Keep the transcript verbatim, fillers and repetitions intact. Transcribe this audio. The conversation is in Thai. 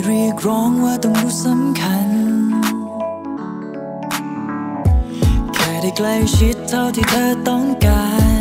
เรียกร้องว่าต้องดูสำคัญแค่ได้ใกล้ชิดเท่าที่เธอต้องการ